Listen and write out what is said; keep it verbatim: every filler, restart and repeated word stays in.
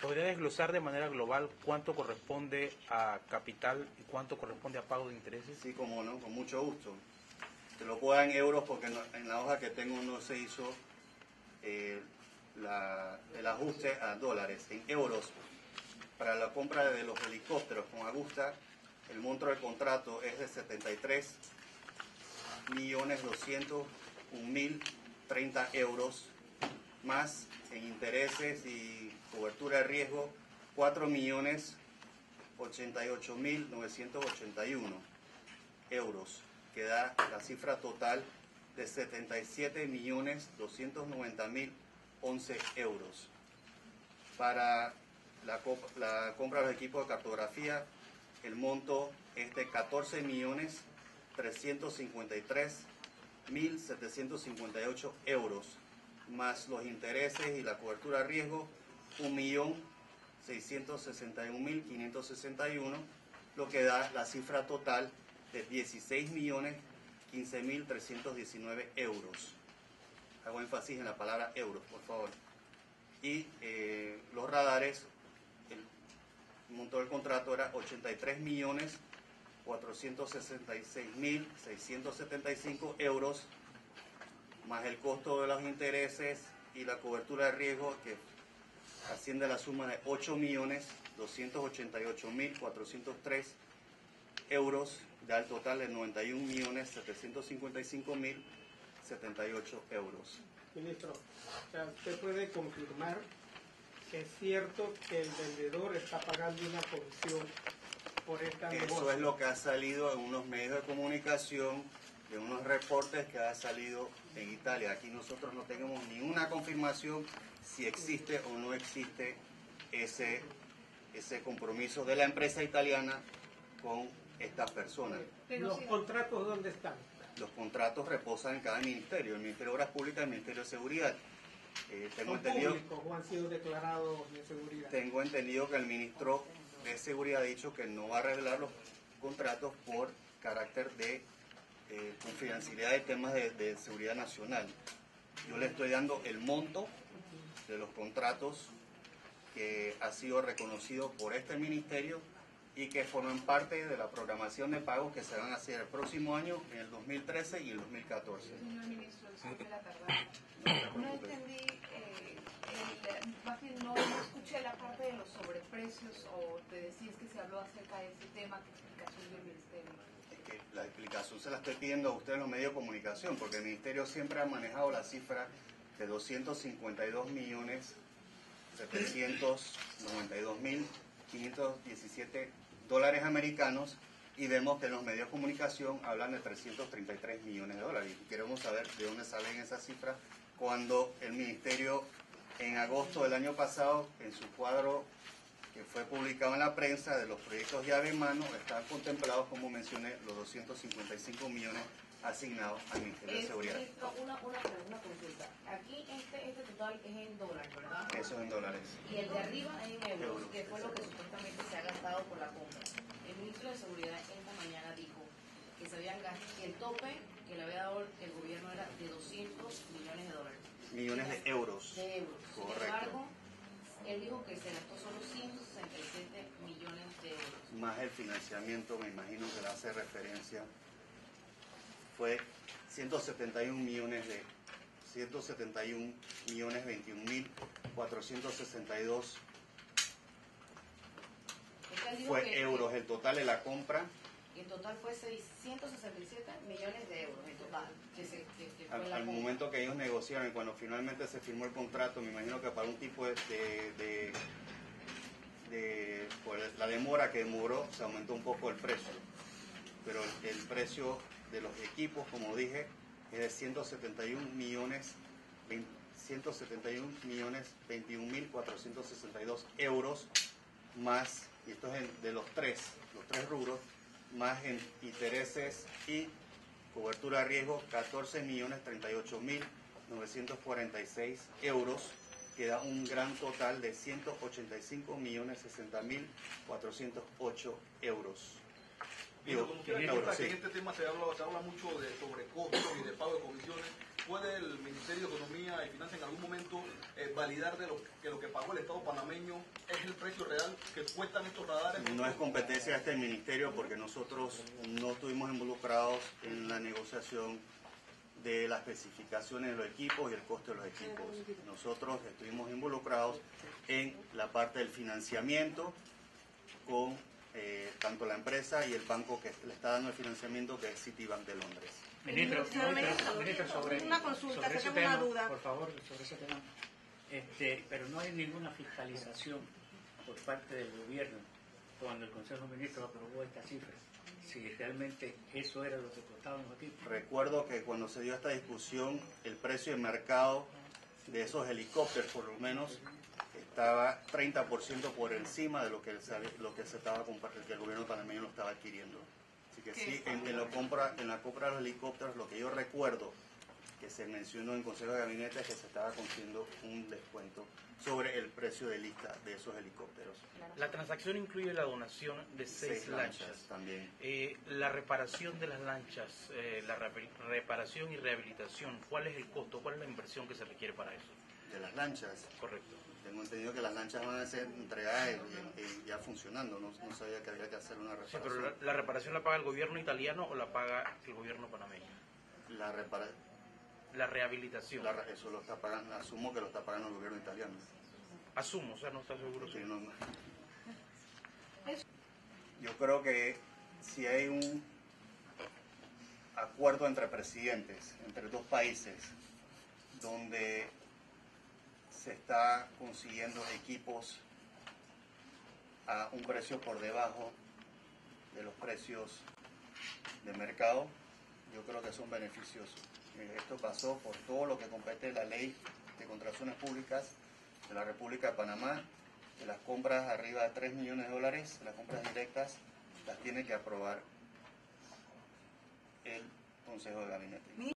¿Podría desglosar de manera global cuánto corresponde a capital y cuánto corresponde a pago de intereses? Sí, como no, con mucho gusto. Te lo puedo dar en euros porque no, en la hoja que tengo no se hizo eh, la, el ajuste a dólares. En euros, para la compra de los helicópteros con Agusta, el monto del contrato es de setenta y tres millones doscientos un mil treinta euros, más en intereses y cobertura de riesgo cuatro millones ochenta y ocho mil novecientos ochenta y uno euros, que da la cifra total de setenta y siete millones doscientos noventa mil once euros. Para la, la compra de los equipos de cartografía, el monto es de catorce millones trescientos cincuenta y tres mil setecientos cincuenta y ocho euros, más los intereses y la cobertura de riesgo, un millón seiscientos sesenta y un mil quinientos sesenta y uno, lo que da la cifra total de dieciséis millones quince mil trescientos diecinueve euros. Hago énfasis en la palabra euros, por favor. Y eh, los radares, el monto del contrato era ochenta y tres millones cuatrocientos sesenta y seis mil seiscientos setenta y cinco euros, más el costo de los intereses y la cobertura de riesgo, que asciende a la suma de ocho millones doscientos ochenta y ocho mil cuatrocientos tres euros, da el total de noventa y un millones setecientos cincuenta y cinco mil setenta y ocho euros. Ministro, o sea, ¿usted puede confirmar que es cierto que el vendedor está pagando una comisión por esta negocio? Eso es lo que ha salido en unos medios de comunicación, de unos reportes que ha salido en Italia. Aquí nosotros no tenemos ninguna confirmación si existe o no existe ese, ese compromiso de la empresa italiana con estas personas. ¿Los contratos dónde están? Los contratos reposan en cada ministerio, el Ministerio de Obras Públicas y el Ministerio de Seguridad. Eh, tengo ¿Son entendido, públicos o han sido declarados de seguridad? Tengo entendido que el ministro de Seguridad ha dicho que no va a revelar los contratos por carácter de eh, confidencialidad de temas de, de seguridad nacional. Yo le estoy dando el monto de los contratos que ha sido reconocido por este ministerio y que forman parte de la programación de pagos que se van a hacer el próximo año, en el dos mil trece y el dos mil catorce. Señor ministro, disculpe la tardanza. No entendí, eh, el, más bien no, no escuché la parte de los sobreprecios, o te decís que se habló acerca de ese tema, ¿qué explicación dio el ministerio? Es que la explicación se la estoy pidiendo a ustedes en los medios de comunicación, porque el ministerio siempre ha manejado la cifra de doscientos cincuenta y dos millones setecientos noventa y dos mil quinientos diecisiete dólares americanos, y vemos que en los medios de comunicación hablan de trescientos treinta y tres millones de dólares. Y queremos saber de dónde salen esas cifras cuando el ministerio en agosto del año pasado, en su cuadro que fue publicado en la prensa de los proyectos llave en mano, están contemplados, como mencioné, los doscientos cincuenta y cinco millones asignados al Ministerio de Seguridad. Es, una, una, una consulta. Aquí este, este total es en dólares, ¿verdad? Eso es en dólares. Y el de arriba es en euros, Euros, que fue lo que supuestamente se ha gastado por la compra. El ministro de Seguridad esta mañana dijo que se habían gastado, que el tope que le había dado el gobierno era de doscientos millones de dólares. Millones de euros. De euros. Correcto. Sin embargo, él dijo que se gastó solo ciento sesenta y siete millones de euros. Más el financiamiento, me imagino que le hace referencia, fue ciento setenta y un millones de ciento setenta y un millones veintiún mil cuatrocientos sesenta y dos fue que, euros. El total de la compra, y en total fue seiscientos sesenta y siete millones de euros en total. Que se, que, que fue al, la al compra. momento que ellos negociaron y cuando finalmente se firmó el contrato, me imagino que para un tipo de, de, de, de por la demora que demoró, se aumentó un poco el precio, pero el, el precio de los equipos, como dije, es de ciento setenta y un millones ciento setenta y un millones veintiún mil cuatrocientos sesenta y dos euros, más, y esto es en, de los tres, los tres rubros, más en intereses y cobertura de riesgo, catorce millones treinta y ocho mil novecientos cuarenta y seis euros, que da un gran total de ciento ochenta y cinco millones sesenta mil cuatrocientos ocho euros. Digo, como quiera, que, sí. En este tema se habla, se habla mucho de sobrecostos y de pago de comisiones. ¿puede el Ministerio de Economía y Finanzas en algún momento eh, validar de lo que lo que pagó el Estado panameño es el precio real que cuestan estos radares? No es competencia de este ministerio porque nosotros no estuvimos involucrados en la negociación de las especificaciones de los equipos y el coste de los equipos. Nosotros estuvimos involucrados en la parte del financiamiento con eh, tanto la empresa y el banco que le está dando el financiamiento, que es Citibank de Londres. Ministro, Señor ministro, ministro, sobre, una consulta, sobre que ese tengo una tema, duda. por favor, sobre ese tema. Este, pero no hay ninguna fiscalización por parte del gobierno cuando el Consejo de Ministros aprobó esta cifra. Si realmente eso era lo que costaban los equipos. Recuerdo que cuando se dio esta discusión, el precio de mercado de esos helicópteros, por lo menos, estaba treinta por ciento por encima de lo que, lo que se estaba que el gobierno panameño lo estaba adquiriendo. Así que sí, en, en, la compra, en la compra de los helicópteros, lo que yo recuerdo que se mencionó en Consejo de Gabinete es que se estaba consiguiendo un descuento sobre el precio de lista de esos helicópteros. La transacción incluye la donación de seis, Seis lanchas. lanchas también. Eh, la reparación de las lanchas, eh, la re- reparación y rehabilitación, ¿cuál es el costo? ¿Cuál es la inversión que se requiere para eso? De las lanchas. Correcto. Tengo entendido que las lanchas van a ser entregadas y, y ya funcionando. No, no sabía que había que hacer una Sí, reparación. pero la, la reparación la paga el gobierno italiano o la paga el gobierno panameño. La repara- La rehabilitación. la re- eso lo está pagando, asumo que lo está pagando el gobierno italiano. Asumo, o sea, no está seguro. Sí, no, no. Yo creo que si hay un acuerdo entre presidentes, entre dos países, donde se está consiguiendo equipos a un precio por debajo de los precios de mercado, yo creo que son beneficiosos. Esto pasó por todo lo que compete la ley de contrataciones públicas de la República de Panamá, que las compras arriba de tres millones de dólares, las compras directas, las tiene que aprobar el Consejo de Gabinete.